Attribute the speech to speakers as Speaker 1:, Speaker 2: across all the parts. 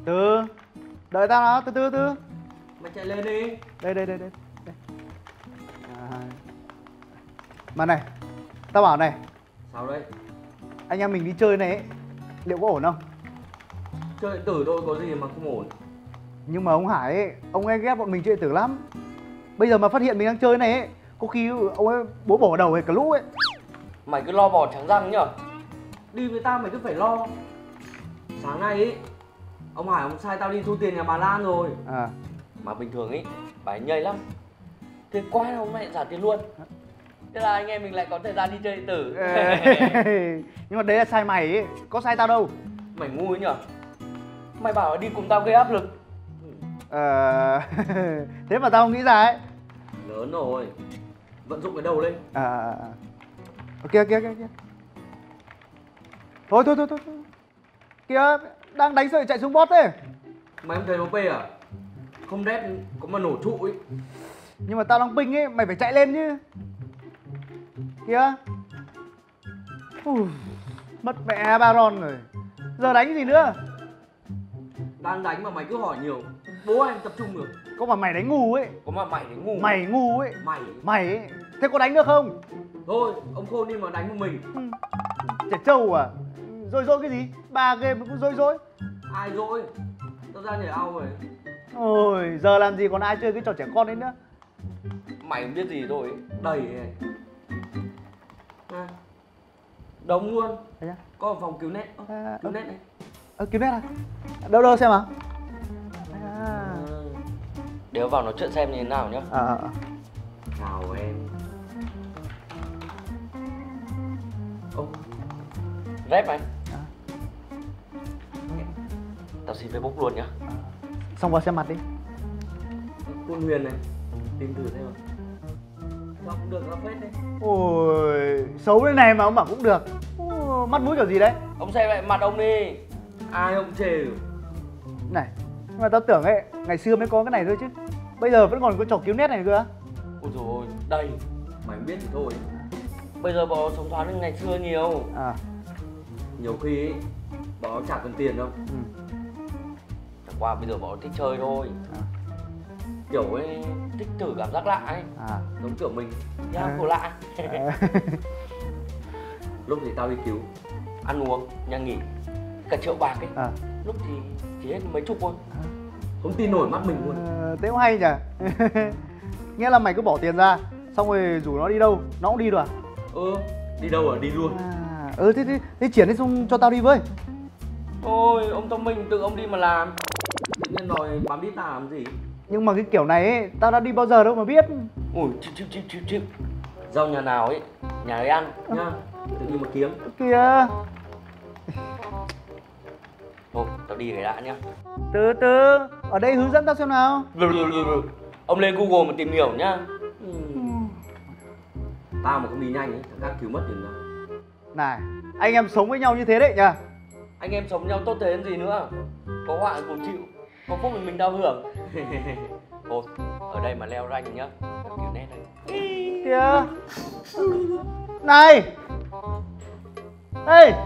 Speaker 1: Từ đợi tao nào, từ từ từ.
Speaker 2: Mày chạy lên đi.
Speaker 1: Đây. À. Mà này, tao bảo này,
Speaker 2: Sao đấy?
Speaker 1: anh em mình đi chơi này ấy, liệu có ổn không?
Speaker 2: Chơi điện tử thôi có gì mà không ổn.
Speaker 1: Nhưng mà ông Hải ấy, ông ấy ghét bọn mình chơi điện tử lắm. Bây giờ mà phát hiện mình đang chơi này ấy, có khi ông ấy bố bỏ đầu hết cả lũ ấy.
Speaker 2: Mày cứ lo bò trắng răng nhở. Đi với tao mày cứ phải lo. Sáng nay ấy, ông Hải ông sai tao đi thu tiền nhà bà Lan rồi.
Speaker 1: À.
Speaker 2: Mà bình thường ấy, bà ấy nhây lắm. Thế quá ông mẹ trả tiền luôn. Thế là anh em mình lại có thời gian đi chơi điện tử.
Speaker 1: Nhưng mà đấy là sai mày ấy, có sai tao đâu.
Speaker 2: Mày ngu ấy nhở. Mày bảo đi cùng tao gây áp lực.
Speaker 1: Thế mà tao không nghĩ ra ấy.
Speaker 2: Lớn rồi, vận dụng cái đầu lên.
Speaker 1: Ok. Thôi. Kìa, đang đánh sợi chạy xuống bot đấy.
Speaker 2: Mày không thấy OP à? Không đét có mà nổ trụ ấy.
Speaker 1: Nhưng mà tao đang ping ấy, mày phải chạy lên chứ. Kìa. Mất mẹ Baron rồi. Giờ đánh gì nữa?
Speaker 2: Đang đánh mà mày cứ hỏi nhiều. Bố anh tập trung được.
Speaker 1: Có mà mày đánh ngu ấy.
Speaker 2: Có mà mày đánh ngu.
Speaker 1: Mày ngu ấy.
Speaker 2: Mày
Speaker 1: ấy. Thế có đánh được không?
Speaker 2: Thôi, ông Khôn đi mà đánh một mình.
Speaker 1: Trẻ trâu à? Dối cái gì? 3 game cũng dối.
Speaker 2: Ai dỗi? Tao ra nhảy ao rồi.
Speaker 1: Ôi, giờ làm gì còn ai chơi cái trò trẻ con đấy nữa.
Speaker 2: Mày không biết gì rồi. Đầy này. Đống luôn. Có một phòng cứu net. Cứu net này.
Speaker 1: Cứu net à? Đâu xem à?
Speaker 2: Đéo vào nói chuyện xem như thế nào nhá. Chào em. Rep mày. Tao xin Facebook luôn nhá.
Speaker 1: Xong vào xem mặt đi.
Speaker 2: Quân Huyền này. Tìm thử xem nào. Sao cũng được lắm phết đấy.
Speaker 1: Ôi, xấu thế này mà ông bảo cũng được. Mắt mũi kiểu gì đấy?
Speaker 2: Ông xem lại mặt ông đi. Ai ông chê.
Speaker 1: Này, nhưng mà tao tưởng ấy, ngày xưa mới có cái này thôi chứ. Bây giờ vẫn còn có trò cứu net này cơ.
Speaker 2: Ôi dồi ôi, đây. Mày không biết thì thôi. Bây giờ bọn sống thoáng hơn ngày xưa nhiều. Nhiều khi ấy, bọn chả cần tiền đâu. Chẳng qua bây giờ bọn thích chơi thôi. Kiểu ấy, thích thử cảm giác lạ ấy. Giống kiểu mình, nhá, cổ lạ. Lúc thì tao đi cứu, ăn uống, nhà nghỉ, cả triệu bạc ấy. Lúc thì chỉ hết mấy chục thôi. Không tin nổi mắt mình luôn.
Speaker 1: Thế cũng hay nhỉ. Nghĩa là mày cứ bỏ tiền ra, xong rồi rủ nó đi đâu, nó cũng đi được à?
Speaker 2: Đi đâu à? Đi luôn.
Speaker 1: Thế chuyển đi xong cho tao đi với.
Speaker 2: Thôi, ông thông minh tự ông đi mà làm. Tự nhiên đòi bám đít tao làm gì.
Speaker 1: Nhưng mà cái kiểu này ấy, tao đã đi bao giờ đâu mà biết.
Speaker 2: Ui, chịu. Rau nhà nào ấy, nhà ấy ăn nhá. Tự nhiên mà kiếm.
Speaker 1: Kìa.
Speaker 2: Thôi, tao đi cái đã nhá.
Speaker 1: Từ, ở đây hướng dẫn tao xem nào.
Speaker 2: Ông lên Google mà tìm hiểu nhá. Tao mà không đi nhanh ấy, thằng khác cứu mất tiền đâu.
Speaker 1: Này, anh em sống với nhau như thế đấy nhá.
Speaker 2: Anh em sống với nhau tốt thế làm gì nữa. Có họa cùng chịu, có phúc mình đau hưởng. Thôi, ở đây mà leo ranh nhá. Tao cứu net đây.
Speaker 1: Kìa. Này. Ê.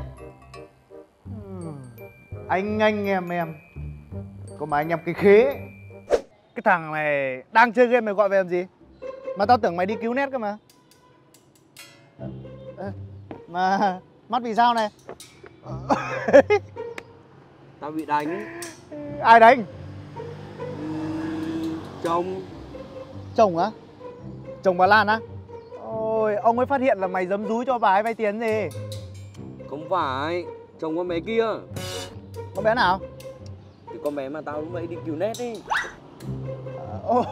Speaker 1: Anh em. Có mà anh em cái khế. Cái thằng này đang chơi game mày gọi về làm gì? Mà tao tưởng mày đi cứu net cơ mà. Mà mắt vì sao này?
Speaker 2: Tao bị đánh.
Speaker 1: Ai đánh?
Speaker 2: Chồng.
Speaker 1: Chồng á? Chồng bà Lan á? Ôi, ông ấy phát hiện là mày giấm dúi cho bà ấy vay tiền gì?
Speaker 2: Không phải, chồng con bé kia.
Speaker 1: Con bé nào?
Speaker 2: Thì con bé mà tao lúc nãy đi cứu net đi.
Speaker 1: Ôi.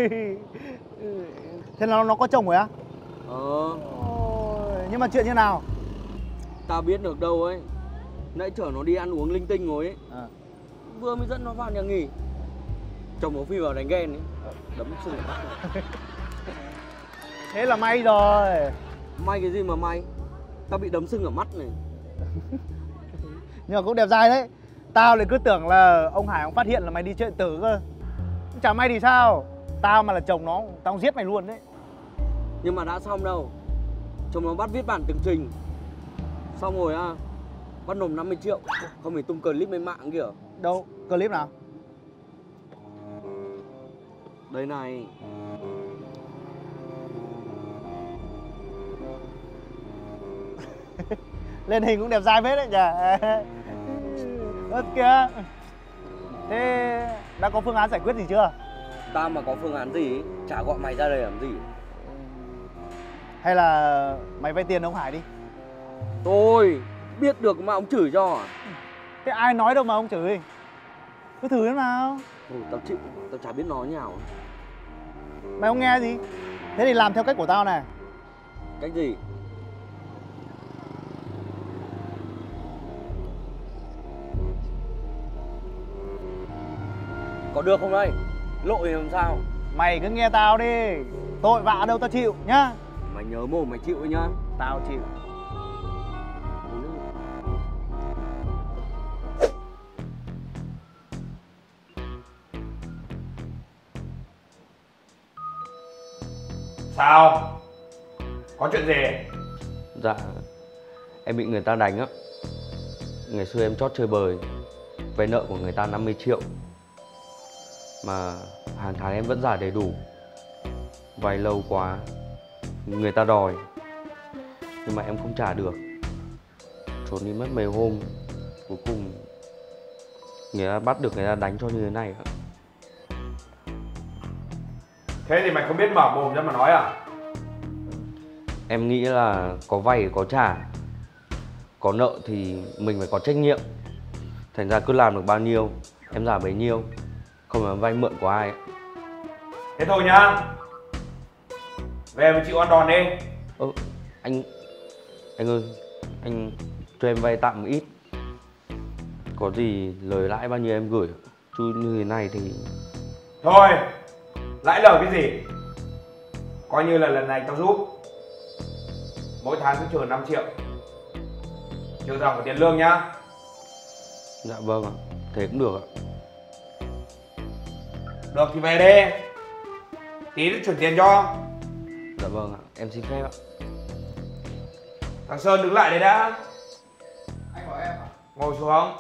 Speaker 1: Thế là nó có chồng rồi á? Ôi, nhưng mà chuyện như nào?
Speaker 2: Tao biết được đâu ấy. Nãy chở nó đi ăn uống linh tinh rồi ấy. Vừa mới dẫn nó vào nhà nghỉ, chồng nó phi vào đánh ghen ấy. Đấm sưng ở mắt này.
Speaker 1: Thế là may rồi.
Speaker 2: May cái gì mà may? Tao bị đấm sưng ở mắt này.
Speaker 1: Nhưng mà cũng đẹp dai đấy. Tao lại cứ tưởng là ông Hải ông phát hiện là mày đi chơi điện tử cơ. Chả may thì sao? Tao mà là chồng nó, tao giết mày luôn đấy.
Speaker 2: Nhưng mà đã xong đâu. Chồng nó bắt viết bản tường trình. Xong rồi bắt nộp 50 triệu. Không phải tung clip lên mạng kìa.
Speaker 1: Đâu, clip nào?
Speaker 2: Đây này.
Speaker 1: Lên hình cũng đẹp dai phết đấy nhỉ. Ơ kìa. Thế đã có phương án giải quyết gì chưa?
Speaker 2: Tao mà có phương án gì chả gọi mày ra đây làm gì.
Speaker 1: Hay là mày vay tiền ông Hải đi.
Speaker 2: Thôi, biết được mà ông chửi cho à?
Speaker 1: Thế ai nói đâu mà ông chửi. Cứ thử thế nào.
Speaker 2: Tao chịu, tao chả biết nói như nào.
Speaker 1: Mày không nghe gì. Thế thì làm theo cách của tao này.
Speaker 2: Cách gì? Có được không đây? Lội thì làm sao?
Speaker 1: Mày cứ nghe tao đi. Tội vạ đâu tao chịu nhá.
Speaker 2: Mày nhớ mồm mày chịu nhá.
Speaker 1: Tao chịu.
Speaker 3: Sao? Có chuyện gì?
Speaker 2: Dạ, em bị người ta đánh á. Ngày xưa em chót chơi bời, vay nợ của người ta 50 triệu. Mà hàng tháng em vẫn trả đầy đủ. Vay lâu quá, người ta đòi. Nhưng mà em không trả được. Trốn đi mất mấy hôm. Cuối cùng người ta bắt được, người ta đánh cho như thế này ạ.
Speaker 3: Thế thì mày không biết mở mồm ra mà nói à?
Speaker 2: Em nghĩ là có vay thì có trả. Có nợ thì mình phải có trách nhiệm. Thành ra cứ làm được bao nhiêu em trả bấy nhiêu. Không là vay mượn của ai.
Speaker 3: Thế thôi nhá. Về mà chịu ăn đòn đi.
Speaker 2: Anh ơi, anh cho em vay tạm một ít. Có gì lời lãi bao nhiêu em gửi. Chứ như thế này thì...
Speaker 3: Thôi, lãi lời cái gì? Coi như là lần này tao giúp. Mỗi tháng cứ trừ 5 triệu. Trừ dòng của tiền lương nhá.
Speaker 2: Dạ vâng ạ, thế cũng được ạ.
Speaker 3: Được thì về đi. Tí nữa chuyển tiền cho.
Speaker 2: Dạ vâng ạ, em xin phép ạ.
Speaker 3: Thằng Sơn đứng lại đấy đã.
Speaker 1: Anh bảo em à?
Speaker 3: Ngồi xuống.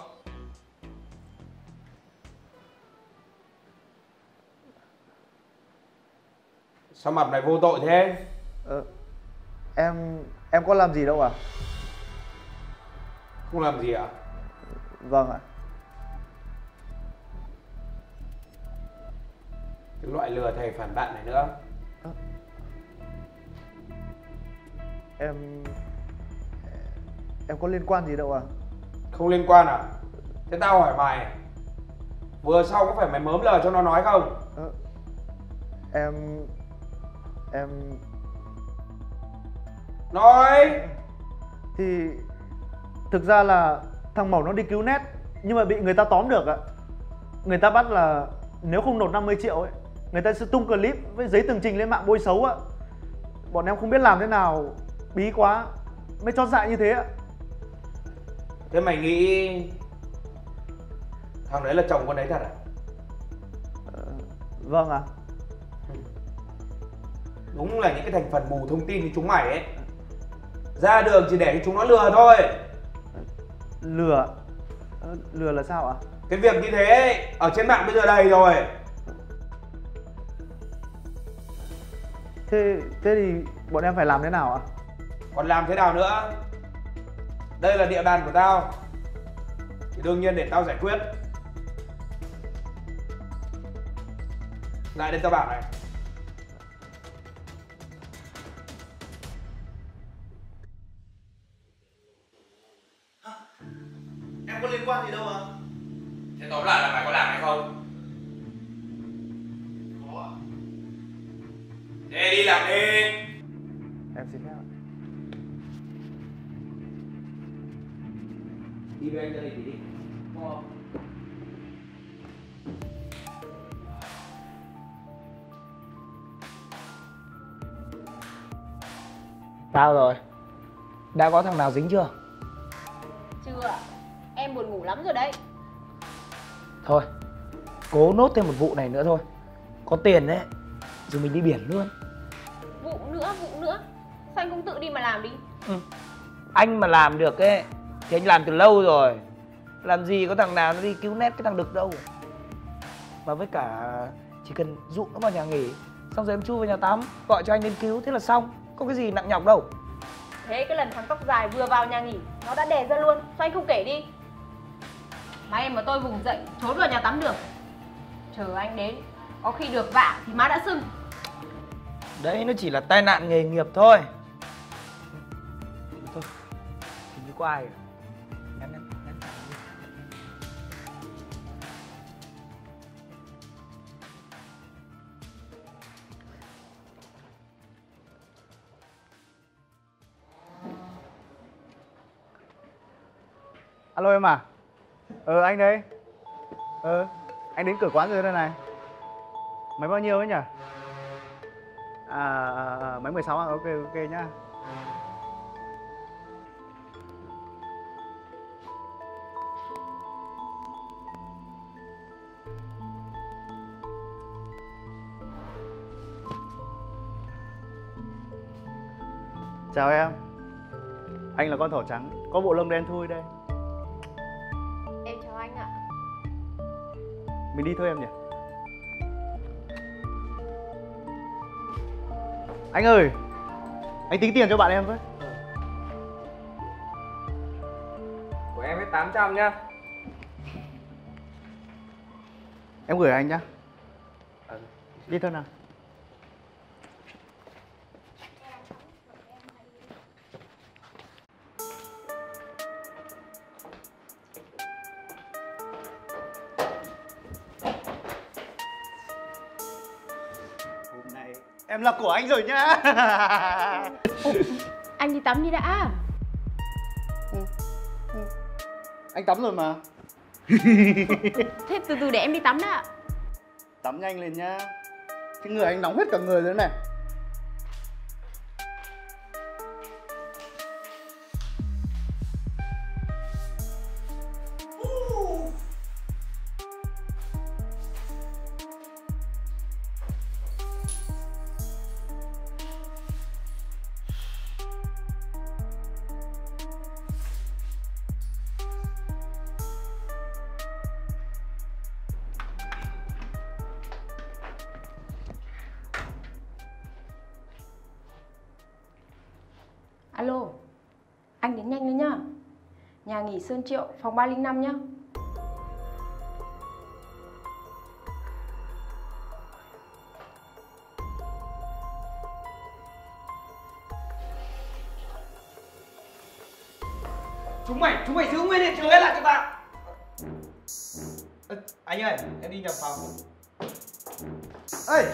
Speaker 3: Sao mặt mày vô tội thế?
Speaker 1: Em có làm gì đâu à?
Speaker 3: Không làm gì à?
Speaker 1: Vâng ạ.
Speaker 3: Cái loại lừa thầy phản bạn này nữa.
Speaker 1: Em có liên quan gì đâu à?
Speaker 3: Không liên quan à? Thế tao hỏi mày, vừa sau có phải mày mớm lời cho nó nói không?
Speaker 1: Em
Speaker 3: Nói.
Speaker 1: thì thực ra là thằng Mẩu nó đi cứu Nét nhưng mà bị người ta tóm được ạ. Người ta bắt là nếu không nộp 50 triệu ấy, người ta sẽ tung clip với giấy tường trình lên mạng bôi xấu ạ. Bọn em không biết làm thế nào, bí quá mới chót dại như thế ạ.
Speaker 3: Thế mày nghĩ thằng đấy là chồng con đấy thật à?
Speaker 1: Vâng ạ.
Speaker 3: Đúng là những cái thành phần mù thông tin như chúng mày ấy, ra đường chỉ để cho chúng nó lừa thôi.
Speaker 1: Lừa? Lừa là sao ạ?
Speaker 3: Cái việc như thế ấy, ở trên mạng bây giờ đầy rồi.
Speaker 1: Thế thì bọn em phải làm thế nào ạ?
Speaker 3: Còn làm thế nào nữa? Đây là địa bàn của tao thì đương nhiên để tao giải quyết. Lại đây tao bảo này,
Speaker 1: Em có liên quan gì đâu ạ?
Speaker 3: thế tóm lại là mày có làm hay không?
Speaker 1: Có ạ.
Speaker 3: Thế đi làm đi.
Speaker 1: Em xin phép ạ.
Speaker 2: Đi với anh ra đây thì đi.
Speaker 4: Sao rồi? Đã có thằng nào dính chưa?
Speaker 5: Chưa, em buồn ngủ lắm rồi đấy.
Speaker 4: Thôi, cố nốt thêm một vụ này nữa thôi. Có tiền đấy, rồi mình đi biển luôn.
Speaker 5: Vụ nữa, sao anh không tự đi mà làm đi?
Speaker 4: Anh mà làm được ấy thì anh làm từ lâu rồi. Làm gì có thằng nào nó đi cứu nét cái thằng Đực đâu. Và với cả chỉ cần dụ nó vào nhà nghỉ, xong rồi em chui vào nhà tắm, gọi cho anh đến cứu, thế là xong. Có cái gì nặng nhọc đâu.
Speaker 5: Thế cái lần thằng tóc dài vừa vào nhà nghỉ nó đã đè ra luôn, sao anh không kể đi? Má em mà tôi vùng dậy trốn vào nhà tắm được. Chờ anh đến, có khi được vạ thì má đã sưng.
Speaker 4: Đấy nó chỉ là tai nạn nghề nghiệp thôi. Thôi, hình như có ai rồi. Nhắn.
Speaker 1: Alo em à? Anh đây. Anh đến cửa quán rồi đây này. Máy bao nhiêu ấy nhỉ? Máy 16 à? Ok nhá. Chào em. Anh là con thỏ trắng, có bộ lông đen thui đây.
Speaker 5: Em chào anh ạ.
Speaker 1: Mình đi thôi em nhỉ? Anh ơi, anh tính tiền cho bạn em với.
Speaker 3: Của em hết 800 nhá.
Speaker 1: Em gửi anh nhá. Đi thôi nào. Hôm nay em là của anh rồi nhá.
Speaker 5: Anh đi tắm đi đã.
Speaker 1: Anh tắm rồi mà.
Speaker 5: Thế từ từ để em đi tắm đã.
Speaker 1: Tắm nhanh lên nhá. Cái người anh nóng hết cả người rồi này.
Speaker 5: Alo, anh đến nhanh lên nhá. Nhà nghỉ Sơn Triệu, phòng 305 nhá.
Speaker 4: Chúng mày giữ nguyên hiện trường ấy lại cho tao. Anh ơi, em đi nhập phòng. Ê,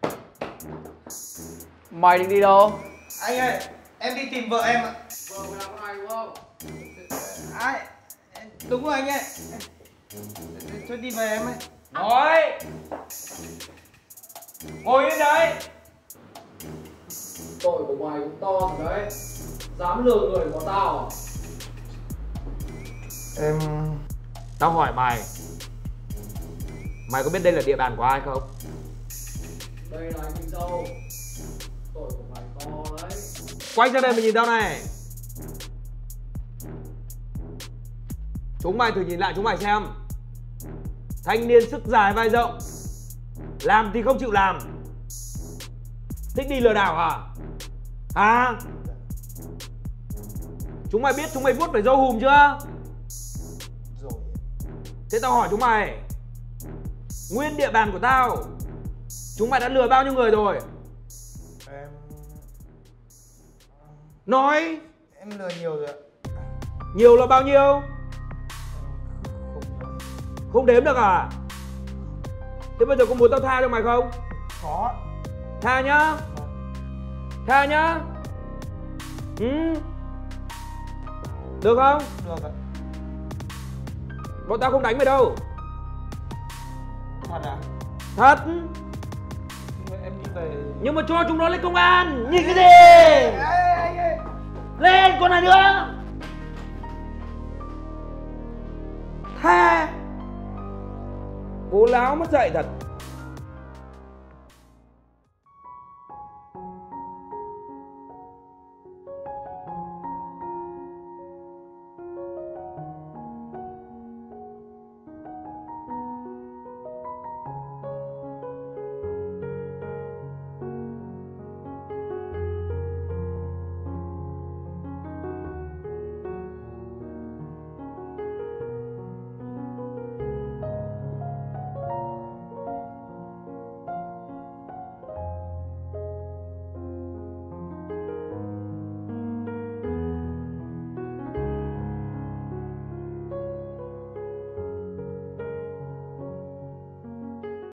Speaker 2: Mày định đi đâu?
Speaker 4: anh ơi, em đi tìm vợ em ạ.
Speaker 2: Vợ mày làm con này đúng không?
Speaker 4: Ai? Đúng rồi anh ơi. Cho đi về em ơi.
Speaker 3: Ngồi. Ngồi yên đấy.
Speaker 2: Tội của mày cũng to rồi đấy. Dám lừa người của tao à?
Speaker 3: Tao hỏi mày. Mày có biết đây là địa bàn của ai không?
Speaker 2: Đây là anh Minh Dâu. Tội của mày to đấy.
Speaker 3: Quay ra đây mà nhìn tao này. Chúng mày thử nhìn lại chúng mày xem. Thanh niên sức dài vai rộng, làm thì không chịu làm, thích đi lừa đảo à? Hả? Chúng mày biết chúng mày vuốt phải dâu hùm chưa?
Speaker 4: Rồi.
Speaker 3: Thế tao hỏi chúng mày, nguyên địa bàn của tao, chúng mày đã lừa bao nhiêu người rồi?
Speaker 4: Em
Speaker 3: Nói.
Speaker 4: em lừa nhiều rồi ạ.
Speaker 3: Nhiều là bao nhiêu?
Speaker 4: Không.
Speaker 3: Không đếm được à? Thế bây giờ có muốn tao tha cho mày không?
Speaker 4: Có.
Speaker 3: Tha nhá. Tha nhá. Được không?
Speaker 4: Được ạ.
Speaker 3: Bọn tao không đánh mày đâu.
Speaker 4: Thật à?
Speaker 3: Thật.
Speaker 4: Nhưng mà em đi về.
Speaker 3: Nhưng mà cho chúng nó lên công an. Nhìn cái gì? Lên con này nữa. Tha. Bố láo mất dạy thật.